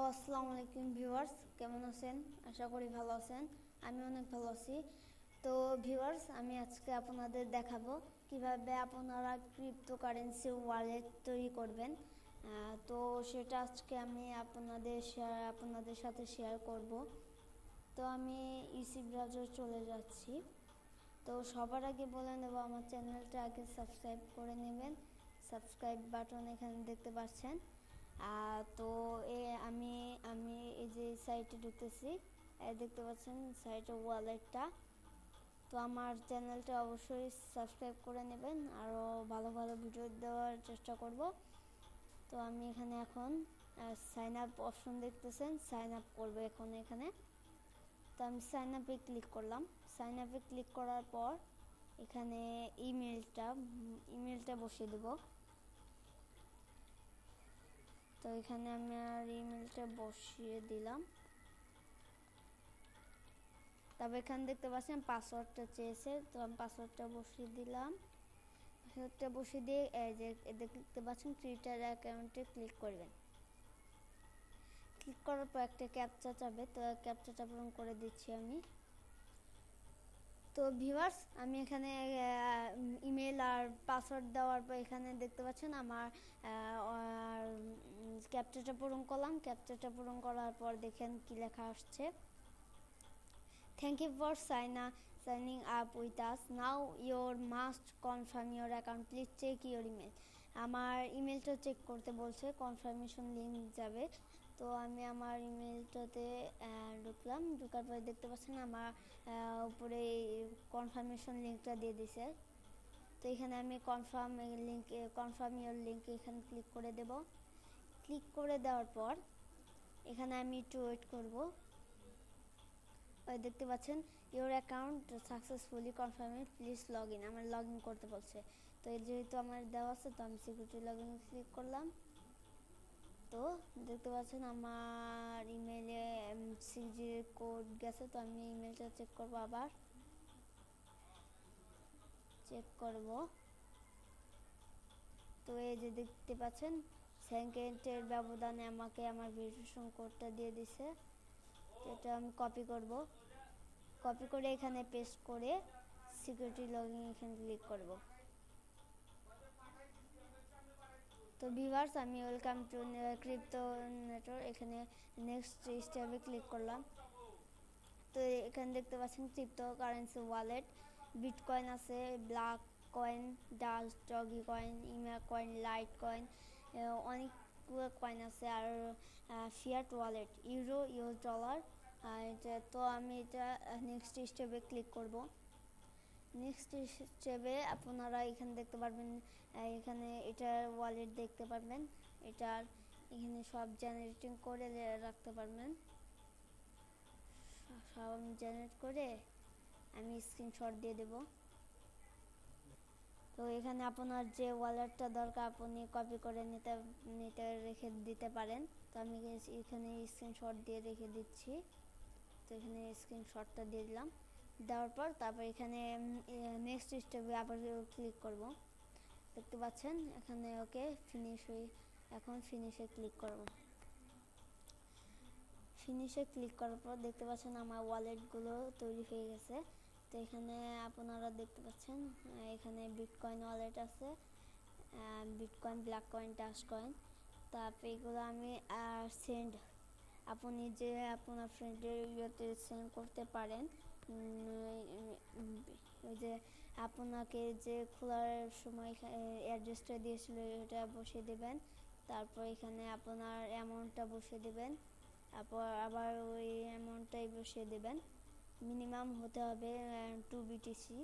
আসসালামু আলাইকুম ভিউয়ার্স, কেমন আছেন? আশা করি ভালো আছেন। আমি অনেক ভালো আছি। তো ভিউয়ার্স, আমি আজকে আপনাদের দেখাবো কিভাবে আপনারা ক্রিপ্টোকারেন্সি ওয়ালেট তৈরি করবেন। তো সেটা আজকে আমি আপনাদের সাথে শেয়ার করব। তো আমি ইসি ব্রাউজার চলে যাচ্ছি। তো সবার আগে বলে নেব, আমার চ্যানেলটা আগে সাবস্ক্রাইব করে নেবেন। সাবস্ক্রাইব বাটন এখানে দেখতে পাচ্ছেন। তো আমি আমি এই যে সাইটে ঢুকতেছি, দেখতে পাচ্ছেন সাইটের ওয়ালেটটা। তো আমার চ্যানেলটা অবশ্যই সাবস্ক্রাইব করে নেবেন, আরও ভালো ভালো ভিডিও দেওয়ার চেষ্টা করব। তো আমি এখানে এখন সাইন আপ অপশন দেখতেছেন, সাইন আপ করবো এখন এখানে। তো আমি সাইন আপে ক্লিক করলাম। সাইন আপে ক্লিক করার পর এখানে ইমেলটা বসিয়ে দেব। তো এখানে আমি আর ইমেলটা বসিয়ে দিলাম। তবে এখানে দেখতে পাচ্ছেন পাসওয়ার্ডটা চেয়েছে, তো আমি পাসওয়ার্ডটা বসিয়ে দিলাম। পাসওয়ার্ডটা বসিয়ে দিয়ে এই যে দেখতে পাচ্ছেন টুইটার অ্যাকাউন্টে ক্লিক করবেন। ক্লিক করার পর একটা ক্যাপচা চাবে, তো ক্যাপচাটা পূরণ করে দিচ্ছি আমি। তো ভিউয়ার্স, আমি এখানে ইমেল আর পাসওয়ার্ড দেওয়ার পর এখানে দেখতে পাচ্ছেন আমার ক্যাপচাটা পূরণ করলাম। ক্যাপচাটা পূরণ করার পর দেখেন কি লেখা আসছে। Thank you for signing up with us. Now you must confirm your account. Please check your email. আমার ইমেলটা চেক করতে বলছে, কনফার্মেশন লিঙ্ক যাবে। তো আমি আমার ইমেলটাতে ঢুকলাম। ঢোকার পরে দেখতে পাচ্ছেন আমার উপরে কনফার্মেশন লিঙ্কটা দিয়ে দিছে। তো এখানে আমি কনফার্ম ইওর লিঙ্ক এখানে ক্লিক করে দেব। ক্লিক করে দেওয়ার পর এখানে আমি একটু ওয়েট করব। দেখতে পাচ্ছেন your account successfully confirmed, please log in. আমার লগ ইন করতে বলছে। তো যেহেতু আমার দেওয়া আছে, তো আমি সিকিউরিটি লগ ইন ক্লিক করলাম। তো দেখতে পাচ্ছেন আমার ইমেলে 6G কোড গেছে। তো আমি ইমেলটা চেক করব, আবার চেক করব। তো এই যে দেখতে পাচ্ছেন সেকেন্ডের ব্যবধানে আমাকে আমার ভেরিফিকেশন কোডটা দিয়ে দিছে। তো এটা আমি কপি করে এখানে পেস্ট করে সিকিউরিটি লগইন এখানে ক্লিক করব। তো ভিউয়ার্স, আমি ওয়েলকাম টু ক্রিপ্টো নেটওয়ার্ক এখানে নেক্সট স্টেপে ক্লিক করলাম। তো এখানে দেখতে পাচ্ছেন ক্রিপ্টো কারেন্সি ওয়ালেট, বিটকয়েন আছে, black coin, dust, doge coin, ইমা কয়েন, লাইট কয়েন, অনেকগুলো কয়েন আছে। আর fiat wallet, euro, US dollar. তো আমি এটা নেক্সট স্টেপে ক্লিক করব। নেক্সট স্টেপে আপনারা এখানে দেখতে পারবেন, এখানে এটার ওয়ালেট দেখতে পারবেন। এটার এখানে সব জেনারেটিং করে রাখতে পারবেন। সব জেনারেট করে আমি স্ক্রিনশট দিয়ে দেব। তো এখানে আপনার যে ওয়ালেটটা দরকার আপনি কপি করে নিতে রেখে দিতে পারেন। তো আমি এখানে স্ক্রিনশট দিয়ে রেখে দিচ্ছি। তো এখানে স্ক্রিনশটটা দিয়ে দিলাম। দেওয়ার পর তারপর এখানে নেক্সট স্টেপে আবার ক্লিক করব। দেখতে পাচ্ছেন এখানে ওকে এখন ফিনিশে ক্লিক করব। ফিনিশে ক্লিক করার পর দেখতে পাচ্ছেন আমার ওয়ালেটগুলো তৈরি হয়ে গেছে। তো এখানে আপনারা দেখতে পাচ্ছেন এখানে বিটকয়েন ওয়ালেট আছে, bitcoin, black coin, dust coin. তারপর এগুলো আমি আপনি যে আপনার ফ্রেন্ডের ইয়েতে সেন্ড করতে পারেন। ওই যে আপনাকে যে খোলার সময় অ্যাড্রেসটা দিয়েছিল এটা বসিয়ে দেবেন। তারপর এখানে আপনার অ্যামাউন্টটা বসিয়ে দেবেন। তারপর আবার ওই অ্যামাউন্টটাই বসিয়ে দেবেন। মিনিমাম হতে হবে 2 BTC,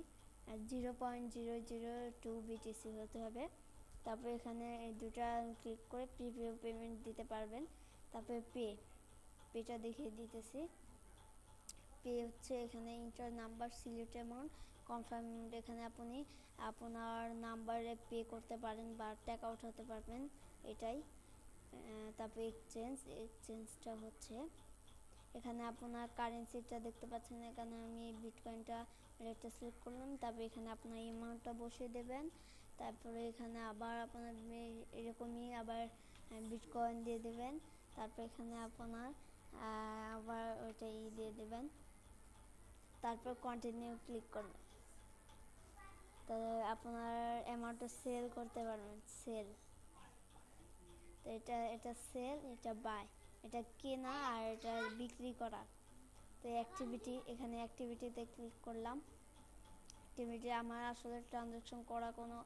0.002 BTC হতে হবে। তারপর এখানে এই দুটা ক্লিক করে প্রিভিউ পেমেন্ট দিতে পারবেন। তারপরে পেটা দেখিয়ে দিতেছি। পে হচ্ছে এখানে enter number, select amount, confirm. এখানে আপনি আপনার নাম্বারে পে করতে পারেন বা টাকা উঠাতে পারবেন, এটাই। তারপর এক্সচেঞ্জটা হচ্ছে এখানে আপনার কারেন্সিটা দেখতে পাচ্ছেন। এখানে আমি বিটকয়েনটা রেটটা সিলেক্ট করলাম। তারপর এখানে আপনার অ্যামাউন্টটা বসিয়ে দেবেন। তারপরে এখানে আবার আপনার এরকমই আবার বিটকয়েন দিয়ে দেবেন। তারপর এখানে আপনার আবার ওইটা দিয়ে দেবেন, তারপর কন্টিনিউ ক্লিক করবেন। তো আপনার অ্যামাউন্টটা সেল করতে পারবেন, সেল। তো এটা সেল, এটা বাই, এটা কেনা আর এটা বিক্রি করা। তো অ্যাক্টিভিটি, এখানে অ্যাক্টিভিটিতে ক্লিক করলাম। অ্যাক্টিভিটি আমার আসলে ট্রানজ্যাকশন করা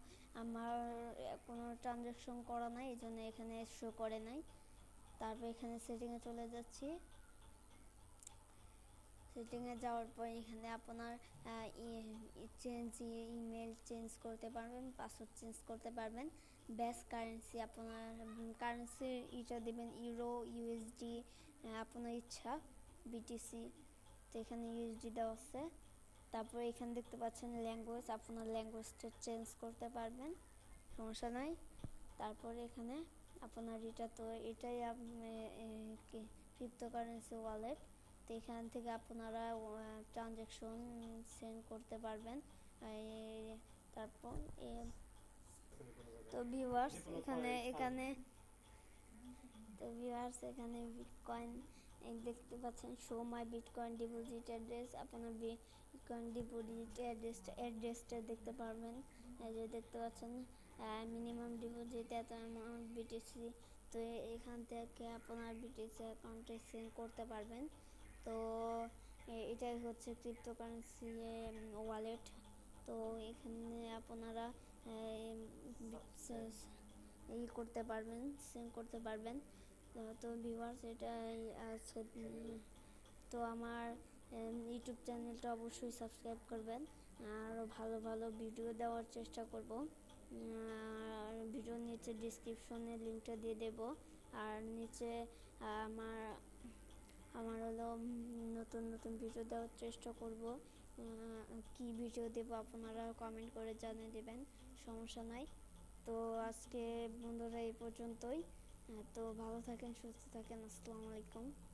কোনো ট্রানজ্যাকশন করা নাই, এই জন্য এখানে শো করে নাই। তারপর এখানে সেটিংয়ে চলে যাচ্ছি। সেটিংয়ে যাওয়ার পর এখানে আপনার ইমেল চেঞ্জ করতে পারবেন, পাসওয়ার্ড চেঞ্জ করতে পারবেন। বেস্ট কারেন্সি, আপনার কারেন্সির এটা দেবেন ইউরো, ইউএসডি, আপনার ইচ্ছা, বিটিসি। তো এখানে ইউএসডি দেওয়া আছে। তারপর এখানে দেখতে পাচ্ছেন ল্যাঙ্গুয়েজ, আপনার ল্যাঙ্গুয়েজটা চেঞ্জ করতে পারবেন, সমস্যা নাই। তারপরে এখানে আপনার এটাই ক্রিপ্টোকারেন্সি ওয়ালেট। তো এখান থেকে আপনারা ট্রানজ্যাকশন সেন্ড করতে পারবেন। তারপর তো ভিউয়ার্স এখানে বিটকয়েন দেখতে পাচ্ছেন, show my bitcoin deposit address. আপনার বিটকয়েন ডিপোজিট অ্যাড্রেসটা দেখতে পারবেন। এই যে দেখতে পাচ্ছেন মিনিমাম ডিপোজিট এত অ্যামাউন্ট বিটিসি। তো এখান থেকে আপনার বিটিসি অ্যাকাউন্টে সেন্ড করতে পারবেন। তো এটাই হচ্ছে ক্রিপ্টোকারেন্সি ওয়ালেট। তো এখানে আপনারা করতে পারবেন, সেন্ড করতে পারবেন। তো ভিউয়ার্স এটাই আজকে। তো আমার ইউটিউব চ্যানেলটা অবশ্যই সাবস্ক্রাইব করবেন, আরও ভালো ভালো ভিডিও দেওয়ার চেষ্টা করব। আর ভিডিওর নিচে ডিসক্রিপশনে লিঙ্কটা দিয়ে দেব। আর নিচে আমার হলো নতুন নতুন ভিডিও দেওয়ার চেষ্টা করব। কি ভিডিও দেব আপনারা কমেন্ট করে জানিয়ে দেবেন, সমস্যা নাই। তো আজকে বন্ধুরা এই পর্যন্তই। তো ভালো থাকেন, সুস্থ থাকেন, আসসালামু আলাইকুম।